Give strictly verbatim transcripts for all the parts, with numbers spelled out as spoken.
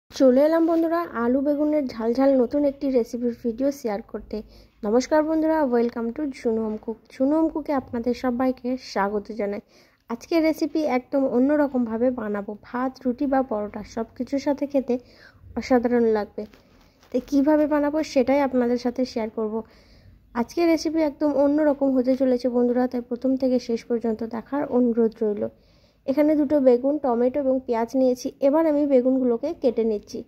চলে এলাম বন্ধুরা আলু বেগুনের ঝাল ঝাল নতুন একটি রেসিপির ভিডিও শেয়ার করতে। নমস্কার বন্ধুরা, welcome to Jhunu home cook. Jhunu home কুকে আপনাদের সবাইকে স্বাগত জানাই। আজকের রেসিপি একদম অন্যরকমভাবে বানাবো। ভাত, রুটি বা পরোটা সব কিছুর সাথে খেতে অসাধারণ লাগবে। তো কীভাবে বানাবো সেটাই আপনাদের সাথে শেয়ার করব। আজকের রেসিপি একদম অন্যরকম হতে চলেছে বন্ধুরা, তাই প্রথম থেকে শেষ পর্যন্ত দেখার অনুরোধ রইল। এখানে দুটো বেগুন, টমেটো এবং পেঁয়াজ নিয়েছি। এবার আমি বেগুনগুলোকে কেটে নিচ্ছি।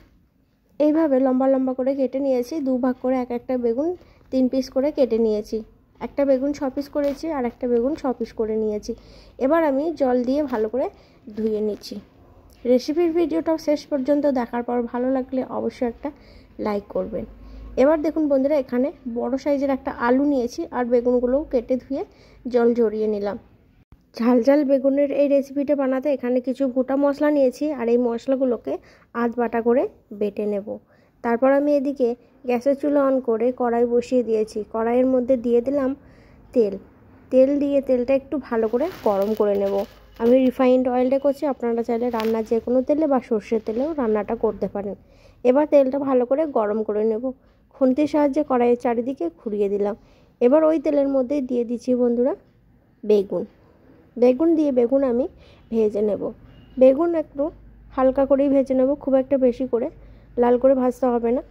এইভাবে লম্বা লম্বা করে কেটে নিয়েছি। দু ভাগ করে এক একটা বেগুন তিন পিস করে কেটে নিয়েছি। একটা বেগুন ছ পিস করেছি আর একটা বেগুন ছ পিস করে নিয়েছি। এবার আমি জল দিয়ে ভালো করে ধুয়ে নিচ্ছি। রেসিপির ভিডিওটাও শেষ পর্যন্ত দেখার পর ভালো লাগলে অবশ্যই একটা লাইক করবেন। এবার দেখুন বন্ধুরা, এখানে বড় সাইজের একটা আলু নিয়েছি আর বেগুনগুলোও কেটে ধুয়ে জল ঝরিয়ে নিলাম। ঝাল ঝাল বেগুনের এই রেসিপিটা বানাতে এখানে কিছু গোটা মশলা নিয়েছি আর এই মশলাগুলোকে আধ বাটা করে বেটে নেব। তারপর আমি এদিকে গ্যাসের চুলা অন করে কড়াই বসিয়ে দিয়েছি। কড়াইয়ের মধ্যে দিয়ে দিলাম তেল। তেল দিয়ে তেলটা একটু ভালো করে গরম করে নেব। আমি রিফাইন্ড অয়েলটা করছি, আপনারা চাইলে রান্নার যে কোনো তেলে বা সর্ষের তেলেও রান্নাটা করতে পারেন। এবার তেলটা ভালো করে গরম করে নেব। খুন্তির সাহায্যে কড়াইয়ের চারিদিকে ঘুরিয়ে দিলাম। এবার ওই তেলের মধ্যে দিয়ে দিচ্ছি বন্ধুরা বেগুন। বেগুন দিয়ে বেগুন আমি ভেজে নেব। বেগুন একটু হালকা করেই ভেজে নেব, খুব একটা বেশি করে লাল করে ভাজতে হবে না।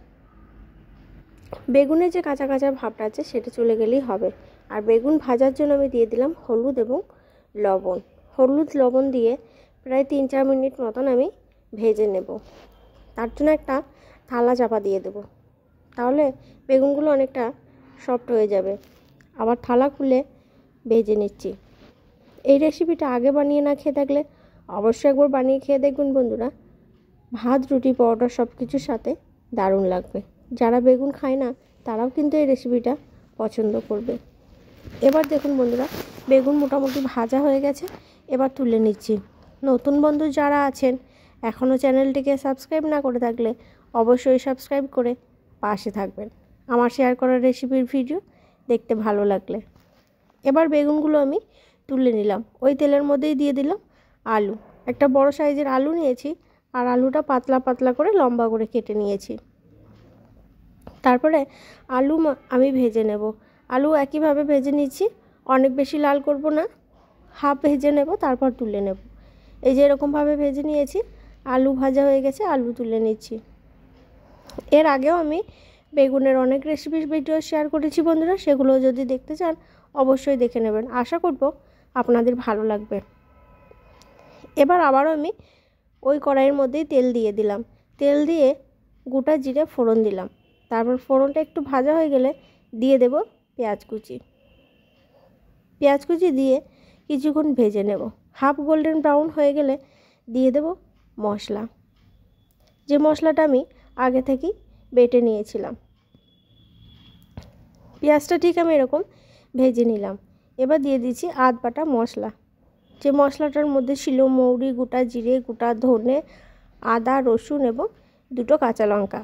বেগুনের যে কাঁচা কাঁচা ভাবটা আছে সেটা চলে গেলেই হবে। আর বেগুন ভাজার জন্য আমি দিয়ে দিলাম হলুদ এবং লবণ। হলুদ লবণ দিয়ে প্রায় তিন চার মিনিট মতন আমি ভেজে নেব। তার জন্য একটা থালা চাপা দিয়ে দেব, তাহলে বেগুনগুলো অনেকটা সফট হয়ে যাবে। আবার থালা খুলে ভেজে নিচ্ছি। এই রেসিপিটা আগে বানিয়ে না খেয়ে থাকলে অবশ্যই একবার বানিয়ে খেয়ে দেখবেন বন্ধুরা। ভাত, রুটি, পরোটা সব কিছুর সাথে দারুণ লাগবে। যারা বেগুন খায় না তারাও কিন্তু এই রেসিপিটা পছন্দ করবে। এবার দেখুন বন্ধুরা, বেগুন মোটামুটি ভাজা হয়ে গেছে। এবার তুলে নিচ্ছি। নতুন বন্ধু যারা আছেন এখনও চ্যানেলটিকে সাবস্ক্রাইব না করে থাকলে অবশ্যই সাবস্ক্রাইব করে পাশে থাকবেন আমার শেয়ার করা রেসিপির ভিডিও দেখতে ভালো লাগলে। এবার বেগুনগুলো আমি তুলে নিলাম। ওই তেলের মধ্যেই দিয়ে দিলাম আলু। একটা বড় সাইজের আলু নিয়েছি আর আলুটা পাতলা পাতলা করে লম্বা করে কেটে নিয়েছি। তারপরে আলু আমি ভেজে নেব। আলু একইভাবে ভেজে নিচ্ছি, অনেক বেশি লাল করব না, হাফ ভেজে নেব, তারপর তুলে নেব। এই যে এরকমভাবে ভেজে নিয়েছি। আলু ভাজা হয়ে গেছে, আলু তুলে নিচ্ছি। এর আগেও আমি বেগুনের অনেক রেসিপির ভিডিও শেয়ার করেছি বন্ধুরা, সেগুলো যদি দেখতে চান অবশ্যই দেখে নেবেন। আশা করব আপনাদের ভালো লাগবে। এবার আবারও আমি ওই কড়াইয়ের মধ্যেই তেল দিয়ে দিলাম। তেল দিয়ে গোটা জিরে ফোড়ন দিলাম। তারপর ফোড়নটা একটু ভাজা হয়ে গেলে দিয়ে দেব পেঁয়াজ কুচি। পেঁয়াজ কুচি দিয়ে কিছুক্ষণ ভেজে নেব। হাফ গোল্ডেন ব্রাউন হয়ে গেলে দিয়ে দেব মশলা, যে মশলাটা আমি আগে থেকেই বেটে নিয়েছিলাম। পেঁয়াজটা ঠিক আমি এরকম ভেজে নিলাম। এবার দিয়ে দিচ্ছি আধ বাটা মশলা, যে মশলাটার মধ্যে ছিল মৌরি, গোটা জিরে, গোটা ধনে, আদা, রসুন এবং দুটো কাঁচা লঙ্কা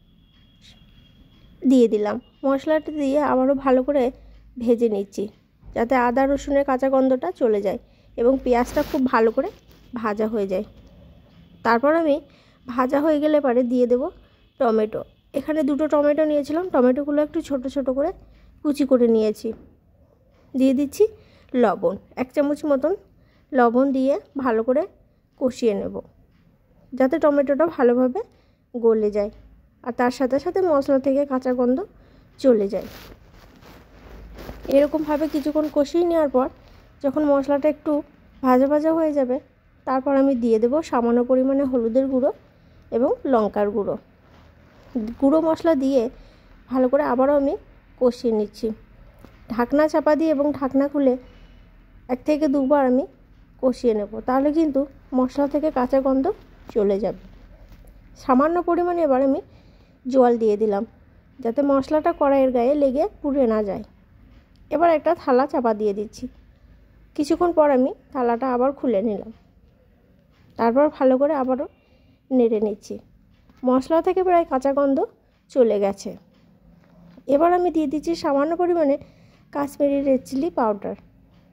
দিয়ে দিলাম। মশলাটা দিয়ে আবারও ভালো করে ভেজে নিচ্ছি, যাতে আদা রসুনের কাঁচা গন্ধটা চলে যায় এবং পেঁয়াজটা খুব ভালো করে ভাজা হয়ে যায়। তারপর আমি ভাজা হয়ে গেলে পরে দিয়ে দেব টমেটো। এখানে দুটো টমেটো নিয়েছিলাম, টমেটোগুলো একটু ছোট ছোট করে কুচি করে নিয়েছি। দিয়ে দিচ্ছি লবণ, এক চামচ মতন লবণ দিয়ে ভালো করে কষিয়ে নেব, যাতে টমেটোটা ভালোভাবে গলে যায় আর তার সাথে সাথে মশলা থেকে কাঁচা গন্ধ চলে যায়। এরকমভাবে কিছুক্ষণ কষিয়ে নেওয়ার পর যখন মশলাটা একটু ভাজা ভাজা হয়ে যাবে, তারপর আমি দিয়ে দেব সামান্য পরিমাণে হলুদের গুঁড়ো এবং লঙ্কার গুঁড়ো। গুঁড়ো মশলা দিয়ে ভালো করে আবারও আমি কষিয়ে নিচ্ছি। ঢাকনা চাপা দিয়ে এবং ঢাকনা খুলে এক থেকে দুবার আমি কষিয়ে নেব, তাহলে কিন্তু মশলা থেকে কাঁচা গন্ধ চলে যাবে। সামান্য পরিমাণে এবার আমি জল দিয়ে দিলাম, যাতে মশলাটা কড়াইয়ের গায়ে লেগে পুড়ে না যায়। এবার একটা থালা চাপা দিয়ে দিচ্ছি। কিছুক্ষণ পর আমি থালাটা আবার খুলে নিলাম। তারপর ভালো করে আবারও নেড়ে নিচ্ছি। মশলা থেকে প্রায় কাঁচা গন্ধ চলে গেছে। এবার আমি দিয়ে দিচ্ছি সামান্য পরিমাণে কাশ্মীরি রেড চিলি পাউডার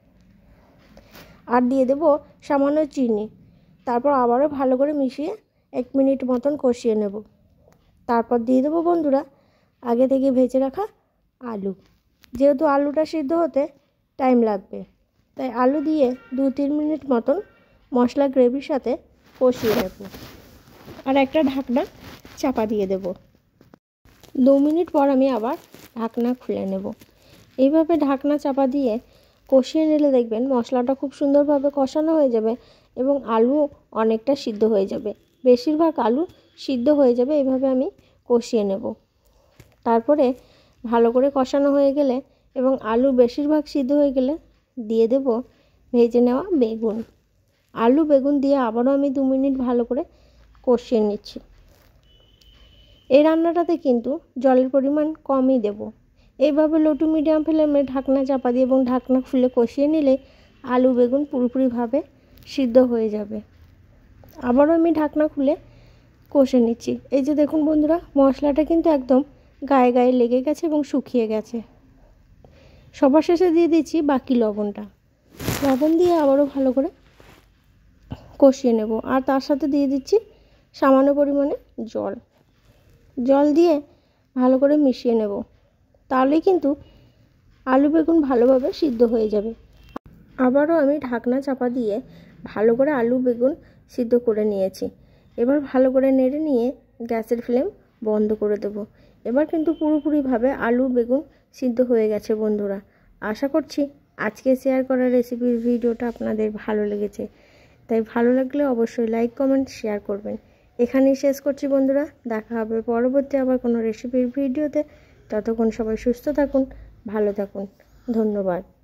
আর দিয়ে দেব সামান্য চিনি। তারপর আবারও ভালো করে মিশিয়ে এক মিনিট মতন কষিয়ে নেব। তারপর দিয়ে দেবো বন্ধুরা আগে থেকে ভেজে রাখা আলু। যেহেতু আলুটা সিদ্ধ হতে টাইম লাগবে, তাই আলু দিয়ে দু তিন মিনিট মতন মশলা গ্রেভির সাথে কষিয়ে নেব। আর একটা ঢাকনা চাপা দিয়ে দেব। দু মিনিট পর আমি আবার ঢাকনা খুলে নেব। এইভাবে ঢাকনা চাপা দিয়ে কষিয়ে নিলে দেখবেন মশলাটা খুব সুন্দরভাবে কষানো হয়ে যাবে এবং আলু অনেকটা সিদ্ধ হয়ে যাবে। বেশিরভাগ আলু সিদ্ধ হয়ে যাবে এইভাবে আমি কষিয়ে নেব। তারপরে ভালো করে কষানো হয়ে গেলে এবং আলু বেশিরভাগ সিদ্ধ হয়ে গেলে দিয়ে দেব ভেজে নেওয়া বেগুন। আলু বেগুন দিয়ে আবারও আমি দু মিনিট ভালো করে কষিয়ে নিচ্ছি। এই রান্নাটাতে কিন্তু জলের পরিমাণ কমই দেব। এইভাবে লো টু মিডিয়াম ফ্লেমে ঢাকনা চাপা দিয়ে এবং ঢাকনা খুলে কষিয়ে নিলে আলু বেগুন পুরোপুরিভাবে সিদ্ধ হয়ে যাবে। আবারও আমি ঢাকনা খুলে কষে নিচ্ছি। এই যে দেখুন বন্ধুরা, মশলাটা কিন্তু একদম গায়ে গায়ে লেগে গেছে এবং শুকিয়ে গেছে। সবার শেষে দিয়ে দিচ্ছি বাকি লবণটা। লবণ দিয়ে আবারও ভালো করে কষিয়ে নেব। আর তার সাথে দিয়ে দিচ্ছি সামান্য পরিমাণে জল। জল দিয়ে ভালো করে মিশিয়ে নেব। তাহলেই কিন্তু আলু বেগুন ভালোভাবে সিদ্ধ হয়ে যাবে। আবারও আমি ঢাকনা চাপা দিয়ে ভালো করে আলু বেগুন সিদ্ধ করে নিয়েছি। এবার ভালো করে নেড়ে নিয়ে গ্যাসের ফ্লেম বন্ধ করে দেব। এবার কিন্তু পুরোপুরিভাবে আলু বেগুন সিদ্ধ হয়ে গেছে বন্ধুরা। আশা করছি আজকে শেয়ার করা রেসিপির ভিডিওটা আপনাদের ভালো লেগেছে। তাই ভালো লাগলে অবশ্যই লাইক কমেন্ট শেয়ার করবেন। এখানেই শেষ করছি বন্ধুরা। দেখা হবে পরবর্তী আবার কোনো রেসিপির ভিডিওতে। ততক্ষণ সবাই সুস্থ থাকুন, ভালো থাকুন। ধন্যবাদ।